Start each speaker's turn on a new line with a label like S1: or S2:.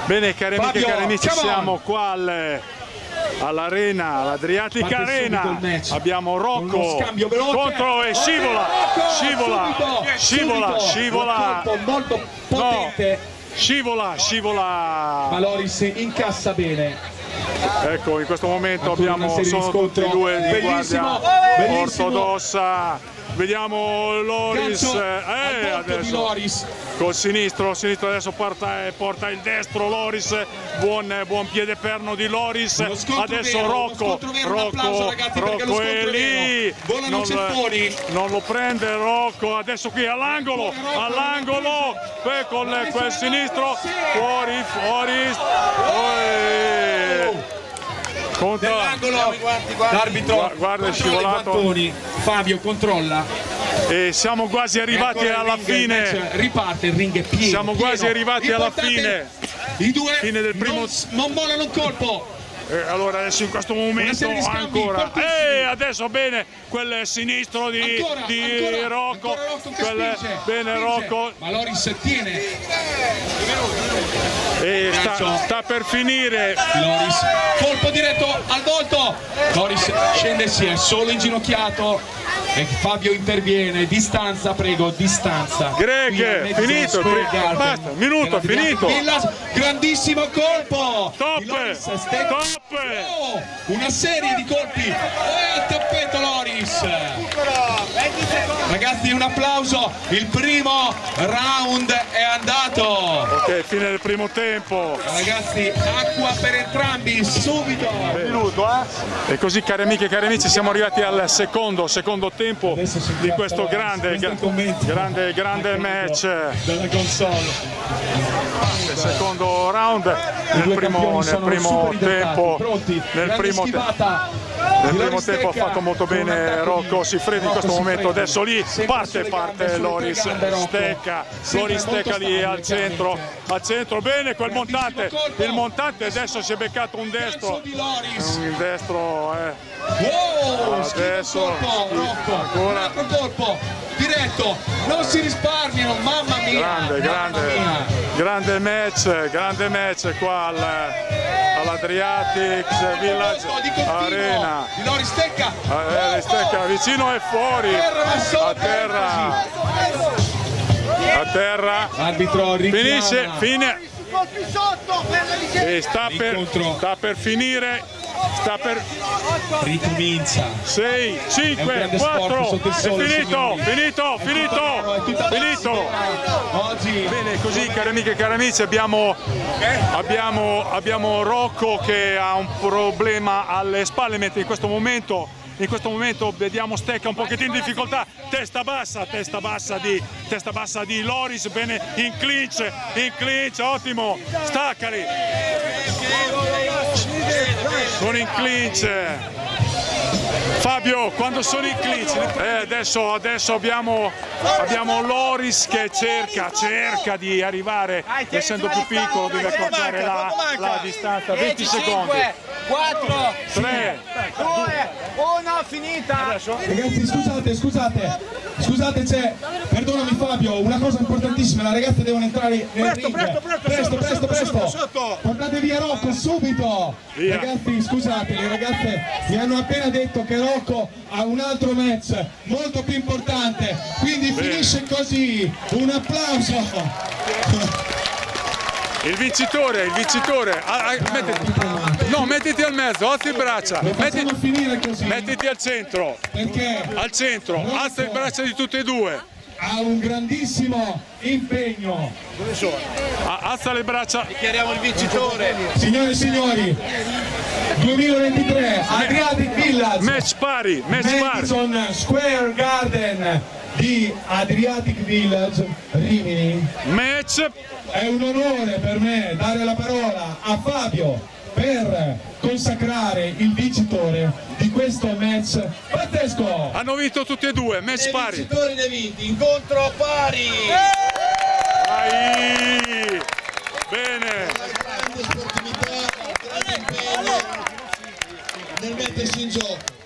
S1: Bene, cari amiche e cari amici, siamo qua all'Arena, all'Adriatic Arena. Abbiamo Rocco contro e scivola.
S2: Molto potente.
S1: Scivola.
S2: Ma Loris incassa bene.
S1: Ecco, in questo momento sono tutti e due di guardia ortodossa. Vediamo Loris, adesso
S2: Loris.
S1: col sinistro adesso porta il destro Loris, buon piede perno di Loris, adesso Rocco è lì, non lo prende Rocco, adesso qui all'angolo, con quel sinistro, fuori,
S2: L'arbitro
S1: guarda, è scivolato.
S2: Fabio controlla
S1: e siamo quasi arrivati alla fine.
S2: Riparte il ring, è pieno.
S1: Siamo quasi arrivati alla fine.
S2: I due
S1: fine del primo.
S2: non mollano un colpo.
S1: Allora adesso in questo momento ancora. Adesso bene quel sinistro di Rocco. Bene Rocco.
S2: Ma Loris tiene.
S1: E sta per finire.
S2: Loris, colpo diretto al volto. Loris scende, si è solo inginocchiato. E Fabio interviene, distanza, prego, distanza.
S1: Greg, finito, basta, minuto, finito.
S2: Grandissimo colpo.
S1: Top.
S2: Una serie di colpi. Al tappeto Loris. Ragazzi, un applauso. Il primo round è andato.
S1: Ok, fine del primo tempo.
S2: Ragazzi, acqua per entrambi, subito.
S1: Minuto, E così, cari amiche e cari amici, siamo arrivati al secondo tempo di questo grande match.
S2: Dalla console.
S1: Il secondo round nel primo tempo. Nel primo tempo ha fatto molto bene Rocco Siffredi in questo momento. Adesso lì parte Loris stecca lì al centro, bene quel montante, il montante adesso si è beccato un destro, adesso
S2: ancora un colpo diretto, non si risparmiano, mamma mia.
S1: Grande match qua all'Adriatic Village Arena.
S2: Loris stecca
S1: vicino e fuori, a terra,
S2: arbitro
S1: fine e sta per finire,
S2: ricomincia.
S1: 6, 5, 4, è finito. Bene, così cari amiche e cari amici, abbiamo Rocco che ha un problema alle spalle, mentre in questo momento vediamo Stecca un pochettino in difficoltà, testa bassa di Loris, bene in clinch, ottimo, staccali, sono in clinch. Fabio, quando sono in clinch? Adesso abbiamo Loris che cerca di arrivare, essendo più piccolo deve accorciare la distanza. 20 secondi.
S3: 4,
S1: 3,
S3: 2, 1, finita.
S2: Ragazzi, scusate, perdonami Fabio, una cosa importantissima, le ragazze devono entrare nel ring. Presto. Portate via Rocco subito.
S1: Via.
S2: Ragazzi, scusate, le ragazze mi hanno appena detto che Rocco ha un altro match molto più importante, quindi finisce così. Un applauso.
S1: Il vincitore, mettiti al mezzo, alza le braccia, mettiti al centro, alza le braccia di tutte e due.
S2: Ha un grandissimo impegno.
S1: Alza le braccia.
S3: Dichiariamo il vincitore.
S2: Signore e signori, 2023 Adriatic Village,
S1: Match pari.
S2: Madison Square Garden di Adriatic Village Rimini.
S1: Match.
S2: È un onore per me dare la parola a Fabio per consacrare il vincitore di questo match pazzesco.
S1: Hanno vinto tutti e due, match pari.
S3: I vincitori dei vinti, incontro pari.
S1: Bene.
S4: Grande sportività, grande impegno nel mettersi in gioco.